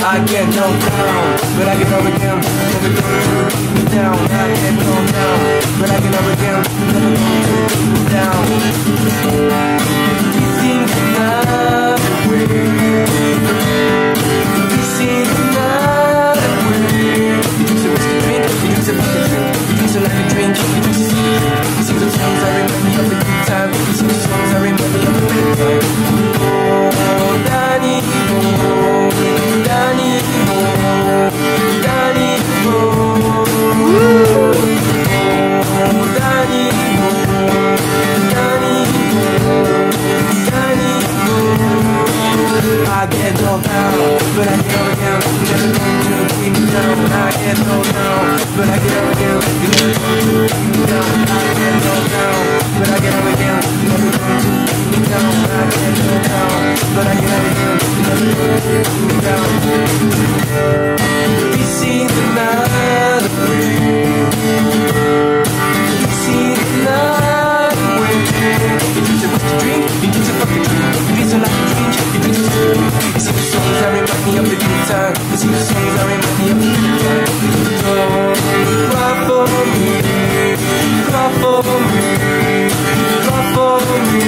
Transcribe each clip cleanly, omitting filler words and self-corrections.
I get knocked down, but I get up again. Never going to keep me down. I get knocked down, but I get up again. Never going to keep me down. This seems another way. This seems another way. You drink some whiskey drink, you drink some vodka drink, you drink some like a drink, you drink some secret drink. You sing some songs I remind me of the good time. You sing some songs I remind me of the bad time. Oh, Danny, oh, Danny, oh, Danny, oh, oh, Danny, oh, Danny, oh, Danny, oh. I get knocked down, but I get up again. You never going to keep me down. I get knocked down, but I get up again. You never going to keep me down. I get knocked down, but I get up again. You never going to keep me down. I get knocked down, but I get up again. You never going to keep me down. We see another way. We see another way. You drink some whiskey drink, you drink some fucking drink, you drink some like a drink, you drink some food. You sing the songs that remind me of the good time. You sing the songs that remind me of the good time. Don't cry for me, cry for me, cry for me.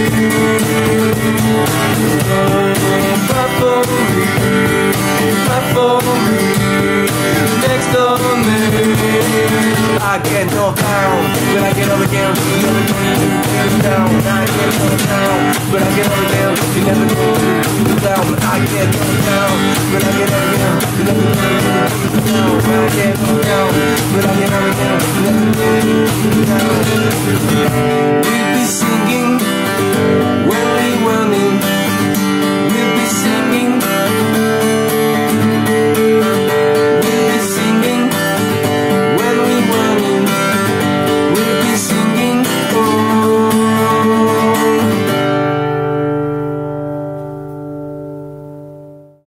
Don't cry for me, cry for me. Next door me, I get knocked down, but I get up again. You never going to keep me down. I get knocked down, but I get up again. You never going to keep me down. I get knocked down, but I get up again. You never going to keep me down. I get knocked down, but I get up again. You never going to keep me down.